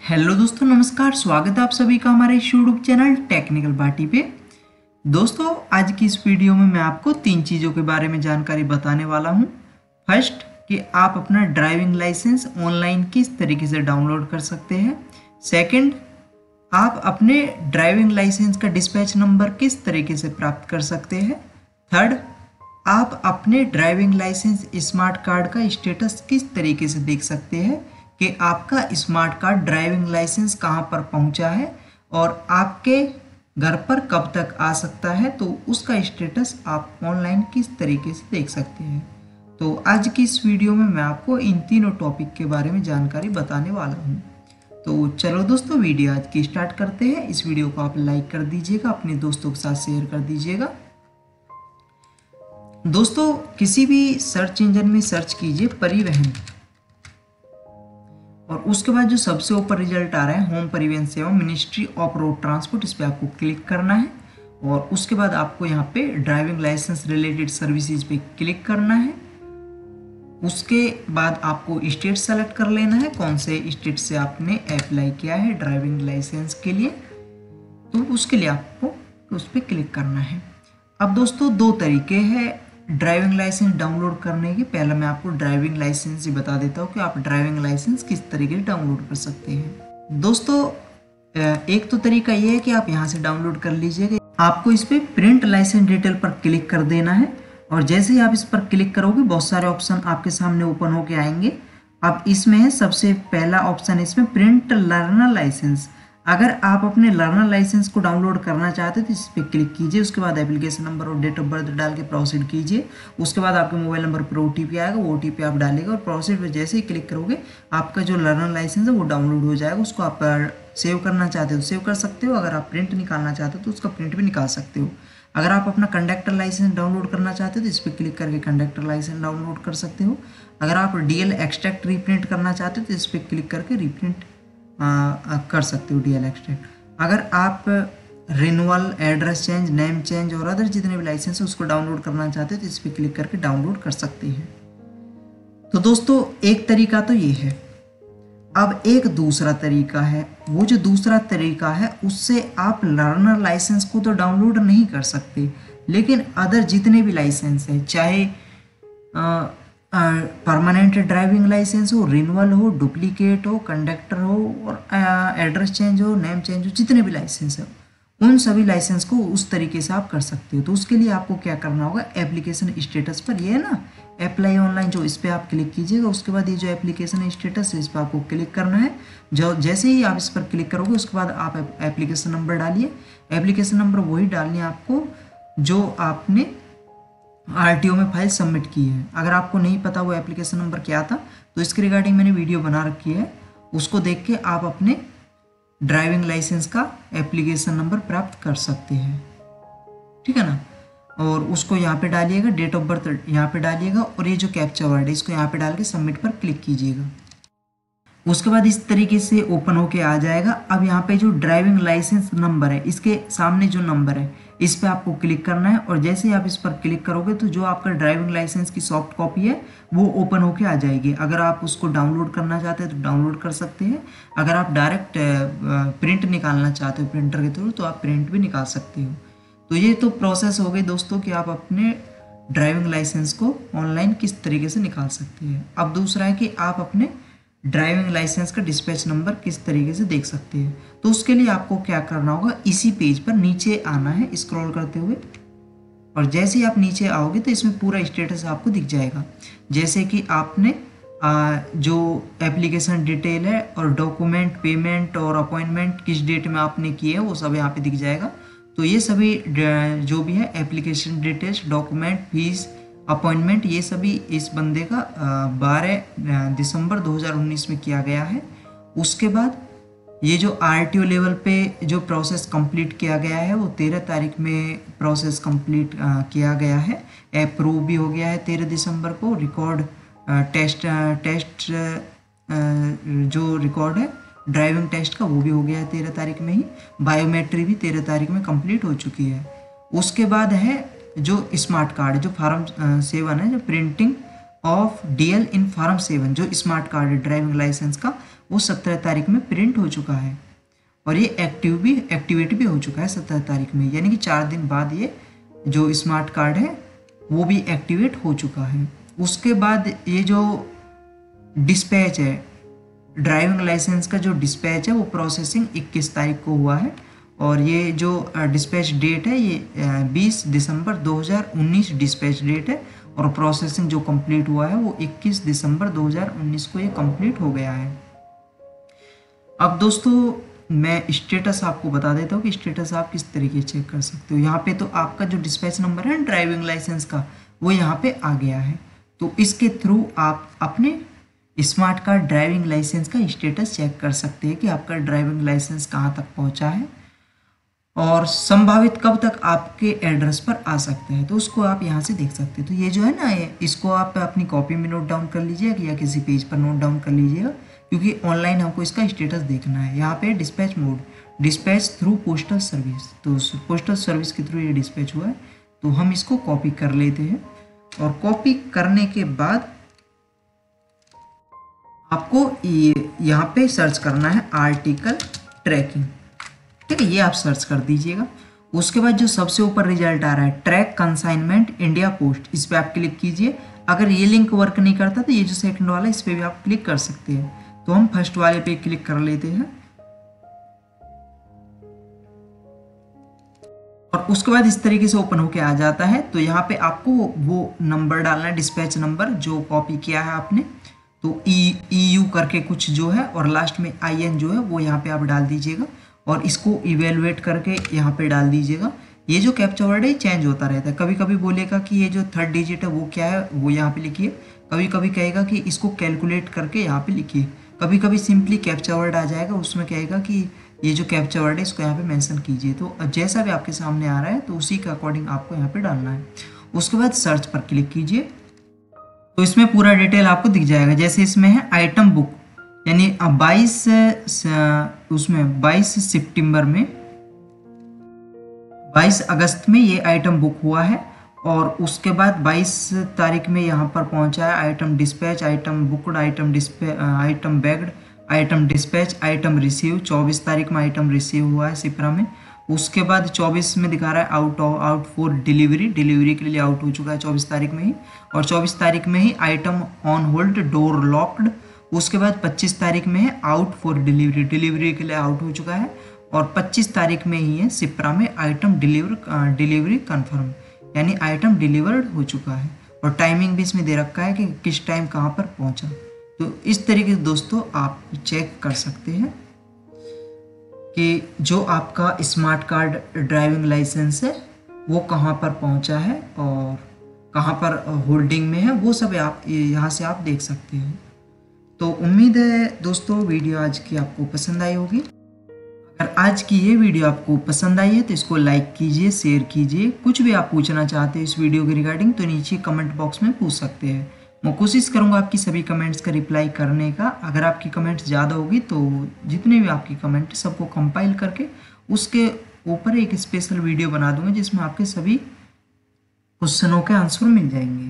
Hello दोस्तों, नमस्कार। स्वागत है आप सभी का हमारे यूट्यूब चैनल टेक्निकल पार्टी पे। दोस्तों, आज की इस वीडियो में मैं आपको 3 चीज़ों के बारे में जानकारी बताने वाला हूं। फर्स्ट, कि आप अपना ड्राइविंग लाइसेंस ऑनलाइन किस तरीके से डाउनलोड कर सकते हैं। सेकंड, आप अपने ड्राइविंग लाइसेंस का डिस्पैच नंबर किस तरीके से प्राप्त कर सकते हैं। थर्ड, आप अपने ड्राइविंग लाइसेंस स्मार्ट कार्ड का स्टेटस किस तरीके से देख सकते हैं कि आपका स्मार्ट कार्ड ड्राइविंग लाइसेंस कहां पर पहुंचा है और आपके घर पर कब तक आ सकता है, तो उसका स्टेटस आप ऑनलाइन किस तरीके से देख सकते हैं। तो आज की इस वीडियो में मैं आपको इन तीनों टॉपिक के बारे में जानकारी बताने वाला हूं। तो चलो दोस्तों, वीडियो आज की स्टार्ट करते हैं। इस वीडियो को आप लाइक कर दीजिएगा, अपने दोस्तों के साथ शेयर कर दीजिएगा। दोस्तों, किसी भी सर्च इंजन में सर्च कीजिए परिवहन, और उसके बाद जो सबसे ऊपर रिजल्ट आ रहा है होम परिवहन सेवा मिनिस्ट्री ऑफ रोड ट्रांसपोर्ट, इस पर आपको क्लिक करना है। और उसके बाद आपको यहाँ पे ड्राइविंग लाइसेंस रिलेटेड सर्विसेज पे क्लिक करना है। उसके बाद आपको स्टेट सेलेक्ट कर लेना है, कौन से स्टेट से आपने अप्लाई किया है ड्राइविंग लाइसेंस के लिए, तो उसके लिए आपको उस पर क्लिक करना है। अब दोस्तों, 2 तरीके हैं ड्राइविंग लाइसेंस डाउनलोड करने के। पहले मैं आपको ड्राइविंग लाइसेंस ही बता देता हूँ कि आप ड्राइविंग लाइसेंस किस तरीके से डाउनलोड कर सकते हैं। दोस्तों, एक तो तरीका ये है कि आप यहाँ से डाउनलोड कर लीजिएगा। आपको इस पर प्रिंट लाइसेंस डिटेल पर क्लिक कर देना है, और जैसे ही आप इस पर क्लिक करोगे बहुत सारे ऑप्शन आपके सामने ओपन होके आएंगे। अब इसमें है सबसे पहला ऑप्शन, इसमें प्रिंट लर्नर लाइसेंस। अगर आप अपने लर्नर लाइसेंस को डाउनलोड करना चाहते हैं तो इस पर क्लिक कीजिए। उसके बाद एप्लीकेशन नंबर और डेट ऑफ बर्थ डाल के प्रोसीड कीजिए। उसके बाद आपके मोबाइल नंबर पर OTP आएगा, वो OTP आप डालेगा और प्रोसीड पर जैसे ही क्लिक करोगे आपका जो लर्नर लाइसेंस है वो डाउनलोड हो जाएगा। उसको आप सेव करना चाहते हो सेव कर सकते हो, अगर आप प्रिंट निकालना चाहते हो तो उसका प्रिंट भी निकाल सकते हो। अगर आप अपना कंडक्टर लाइसेंस डाउनलोड करना चाहते हो तो इस पर क्लिक करके कंडक्टर लाइसेंस डाउनलोड कर सकते हो। अगर आप DL एक्सट्रैक्ट रीप्रिंट करना चाहते हो तो इस पर क्लिक करके रीप्रिंट कर सकते हो DL एक्सट्रैक्ट। अगर आप renewal, address change, name change और अदर जितने भी लाइसेंस है उसको डाउनलोड करना चाहते हो तो इस पर क्लिक करके डाउनलोड कर सकते हैं। तो दोस्तों, एक तरीका तो ये है। अब एक दूसरा तरीका है, वो जो दूसरा तरीका है उससे आप लर्नर लाइसेंस को तो डाउनलोड नहीं कर सकते, लेकिन अदर जितने भी लाइसेंस है, चाहे परमानेंट ड्राइविंग लाइसेंस हो, रिन्यूअल हो, डुप्लीकेट हो, कंडक्टर हो और एड्रेस चेंज हो, नेम चेंज हो, जितने भी लाइसेंस है उन सभी लाइसेंस को उस तरीके से आप कर सकते हो। तो उसके लिए आपको क्या करना होगा, एप्लीकेशन स्टेटस पर ये है ना अप्लाई ऑनलाइन, जो इस पर आप क्लिक कीजिएगा। उसके बाद ये जो एप्लीकेशन स्टेटस है इस पर आपको क्लिक करना है। जो जैसे ही आप इस पर क्लिक करोगे उसके बाद आप एप्लीकेशन नंबर डालिए। एप्लीकेशन नंबर वही डालनी है आपको जो आपने RTO में फाइल सबमिट की है। अगर आपको नहीं पता वो एप्लीकेशन नंबर क्या था तो इसके रिगार्डिंग मैंने वीडियो बना रखी है, उसको देख के आप अपने ड्राइविंग लाइसेंस का एप्लीकेशन नंबर प्राप्त कर सकते हैं, ठीक है ना। और उसको यहाँ पे डालिएगा, डेट ऑफ बर्थ यहाँ पे डालिएगा और ये जो कैप्चा वर्ड है इसको यहाँ पे डाल के सबमिट पर क्लिक कीजिएगा। उसके बाद इस तरीके से ओपन होके आ जाएगा। अब यहाँ पे जो ड्राइविंग लाइसेंस नंबर है इसके सामने जो नंबर है इस पर आपको क्लिक करना है, और जैसे ही आप इस पर क्लिक करोगे तो जो आपका ड्राइविंग लाइसेंस की सॉफ्ट कॉपी है वो ओपन होके आ जाएगी। अगर आप उसको डाउनलोड करना चाहते हैं तो डाउनलोड कर सकते हैं। अगर आप डायरेक्ट प्रिंट निकालना चाहते हो प्रिंटर के थ्रू तो आप प्रिंट भी निकाल सकते हो। तो ये तो प्रोसेस हो गई दोस्तों कि आप अपने ड्राइविंग लाइसेंस को ऑनलाइन किस तरीके से निकाल सकते हैं। अब दूसरा है कि आप अपने ड्राइविंग लाइसेंस का डिस्पैच नंबर किस तरीके से देख सकते हैं। तो उसके लिए आपको क्या करना होगा, इसी पेज पर नीचे आना है स्क्रॉल करते हुए, और जैसे ही आप नीचे आओगे तो इसमें पूरा स्टेटस आपको दिख जाएगा। जैसे कि आपने जो एप्लीकेशन डिटेल है और डॉक्यूमेंट, पेमेंट और अपॉइंटमेंट किस डेट में आपने किए है वो सब यहाँ पे दिख जाएगा। तो ये सभी जो भी है application details, document, fees, appointment, ये सभी इस बंदे का 12 दिसंबर 2019 में किया गया है। उसके बाद ये जो RTO लेवल पे जो प्रोसेस कंप्लीट किया गया है वो 13 तारीख में प्रोसेस कंप्लीट किया गया है। अप्रूव भी हो गया है 13 दिसंबर को। रिकॉर्ड टेस्ट जो रिकॉर्ड है ड्राइविंग टेस्ट का वो भी हो गया है 13 तारीख में ही। बायोमेट्रिक भी 13 तारीख में कंप्लीट हो चुकी है। उसके बाद है जो स्मार्ट कार्ड, जो फॉर्म 7 है, जो printing of DL in form 7 जो स्मार्ट कार्ड है ड्राइविंग लाइसेंस का, वो 17 तारीख में प्रिंट हो चुका है और ये एक्टिवेट भी हो चुका है 17 तारीख में, यानी कि 4 दिन बाद ये जो स्मार्ट कार्ड है वो भी एक्टिवेट हो चुका है। उसके बाद ये जो डिस्पैच है, ड्राइविंग लाइसेंस का जो डिस्पैच है वो प्रोसेसिंग 21 तारीख को हुआ है और ये जो डिस्पैच डेट है ये 20 दिसंबर 2019 डिस्पैच डेट है और प्रोसेसिंग जो कंप्लीट हुआ है वो 21 दिसंबर 2019 को ये कंप्लीट हो गया है। अब दोस्तों मैं स्टेटस आपको बता देता हूँ कि स्टेटस आप किस तरीके से चेक कर सकते हो। यहाँ पे तो आपका जो डिस्पैच नंबर है ड्राइविंग लाइसेंस का वो यहाँ पे आ गया है, तो इसके थ्रू आप अपने स्मार्ट कार्ड ड्राइविंग लाइसेंस का स्टेटस चेक कर सकते हैं कि आपका ड्राइविंग लाइसेंस कहाँ तक पहुँचा है और संभावित कब तक आपके एड्रेस पर आ सकता है, तो उसको आप यहाँ से देख सकते हैं। तो ये जो है ना इसको आप अपनी कॉपी में नोट डाउन कर लीजिएगा या किसी पेज पर नोट डाउन कर लीजिएगा, क्योंकि ऑनलाइन हमको इसका स्टेटस देखना है। यहाँ पे dispatch mode, dispatch through postal service, तो पोस्टल सर्विस के थ्रू ये डिस्पैच हुआ है, तो हम इसको कॉपी कर लेते हैं और कॉपी करने के बाद आपको यहाँ पे सर्च करना है आर्टिकल ट्रैकिंग, ठीक है, ये आप सर्च कर दीजिएगा। उसके बाद जो सबसे ऊपर रिजल्ट आ रहा है ट्रैक कंसाइनमेंट इंडिया पोस्ट, इस पर आप क्लिक कीजिए। अगर ये लिंक वर्क नहीं करता तो ये जो सेकंड वाला है इस पर भी आप क्लिक कर सकते हैं। तो हम फर्स्ट वाले पे क्लिक कर लेते हैं और उसके बाद इस तरीके से ओपन होके आ जाता है। तो यहाँ पे आपको वो नंबर डालना है, डिस्पैच नंबर जो कॉपी किया है आपने, तो EU करके कुछ जो है और लास्ट में IN जो है वो यहाँ पे आप डाल दीजिएगा और इसको इवेलुएट करके यहाँ पे डाल दीजिएगा। ये जो कैप्चा वर्ड है चेंज होता रहता है, कभी कभी बोलेगा कि ये जो 3rd डिजिट है वो क्या है वो यहाँ पे लिखिए, कभी कभी कहेगा कि इसको कैलकुलेट करके यहाँ पे लिखिए, कभी कभी सिंपली कैप्चा वर्ड आ जाएगा, उसमें कहेगा कि ये जो कैप्चा वर्ड है इसको यहाँ पे मेंशन कीजिए। तो जैसा भी आपके सामने आ रहा है तो उसी के अकॉर्डिंग आपको यहाँ पे डालना है। उसके बाद सर्च पर क्लिक कीजिए, तो इसमें पूरा डिटेल आपको दिख जाएगा। जैसे इसमें है आइटम बुक, यानी 22 सितंबर में 22 अगस्त में ये आइटम बुक हुआ है और उसके बाद 22 तारीख में यहाँ पर पहुँचा है item dispatch, item booked, item bagged, item dispatch, item receive. 24 तारीख में आइटम रिसीव हुआ है सिपरा में। उसके बाद 24 में दिखा रहा है आउट फॉर डिलीवरी, डिलीवरी के लिए आउट हो चुका है 24 तारीख में ही, और 24 तारीख में ही item on hold, door locked. उसके बाद 25 तारीख में है आउट फॉर डिलीवरी, डिलीवरी के लिए आउट हो चुका है, और 25 तारीख में ही है सिपरा में आइटम डिलीवरी कंफर्म, यानी आइटम डिलीवर्ड हो चुका है और टाइमिंग भी इसमें दे रखा है कि किस टाइम कहाँ पर पहुँचा। तो इस तरीके से दोस्तों आप चेक कर सकते हैं कि जो आपका स्मार्ट कार्ड ड्राइविंग लाइसेंस है वो कहाँ पर पहुँचा है और कहाँ पर होल्डिंग में है, वो सब आप यहाँ से आप देख सकते हो। तो उम्मीद है दोस्तों वीडियो आज की आपको पसंद आई होगी। अगर आज की ये वीडियो आपको पसंद आई है तो इसको लाइक कीजिए, शेयर कीजिए। कुछ भी आप पूछना चाहते हैं इस वीडियो के रिगार्डिंग तो नीचे कमेंट बॉक्स में पूछ सकते हैं। मैं कोशिश करूंगा आपकी सभी कमेंट्स का रिप्लाई करने का। अगर आपकी कमेंट्स ज़्यादा होगी तो जितने भी आपकी कमेंट सबको कंपाइल करके उसके ऊपर एक स्पेशल वीडियो बना दूंगा जिसमें आपके सभी क्वेश्चनों के आंसर मिल जाएंगे।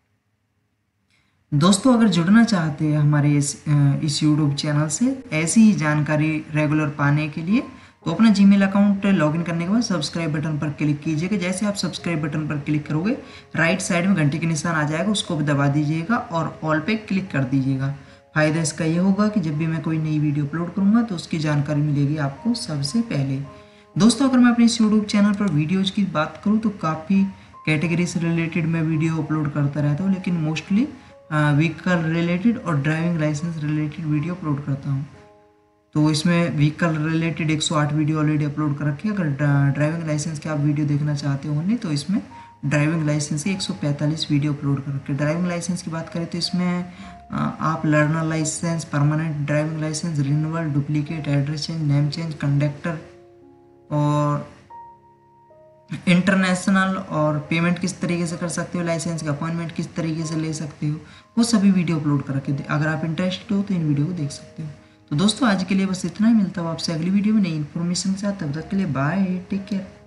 दोस्तों अगर जुड़ना चाहते हैं हमारे इस यूट्यूब चैनल से ऐसी ही जानकारी रेगुलर पाने के लिए तो अपना जीमेल अकाउंट लॉगिन करने के बाद सब्सक्राइब बटन पर क्लिक कीजिएगा। जैसे आप सब्सक्राइब बटन पर क्लिक करोगे राइट साइड में घंटे के निशान आ जाएगा, उसको भी दबा दीजिएगा और ऑल पे क्लिक कर दीजिएगा। फ़ायदा इसका ये होगा कि जब भी मैं कोई नई वीडियो अपलोड करूँगा तो उसकी जानकारी मिलेगी आपको सबसे पहले। दोस्तों अगर मैं अपने इस यूट्यूब चैनल पर वीडियोज़ की बात करूँ तो काफ़ी कैटेगरी से रिलेटेड मैं वीडियो अपलोड करता रहता हूँ, लेकिन मोस्टली व्हीकल रिलेटेड और driving licence related video upload करता हूँ। तो इसमें vehicle related 108 video already upload कर रखी है। अगर ड्राइविंग लाइसेंस के आप वीडियो देखना चाहते हो नहीं तो इसमें ड्राइविंग लाइसेंस की 145 वीडियो अपलोड कर रखे। ड्राइविंग लाइसेंस की बात करें तो इसमें आप learner licence, permanent driving licence, renewal, duplicate, address change, name change, conductor और इंटरनेशनल और पेमेंट किस तरीके से कर सकते हो, लाइसेंस का अपॉइंटमेंट किस तरीके से ले सकते हो, वो सभी वीडियो अपलोड कर रखे थे। अगर आप इंटरेस्टेड हो तो इन वीडियो को देख सकते हो। तो दोस्तों आज के लिए बस इतना ही, मिलता हूँ आपसे अगली वीडियो में नई इन्फॉर्मेशन के साथ। तब तक के लिए बाय, टेक केयर।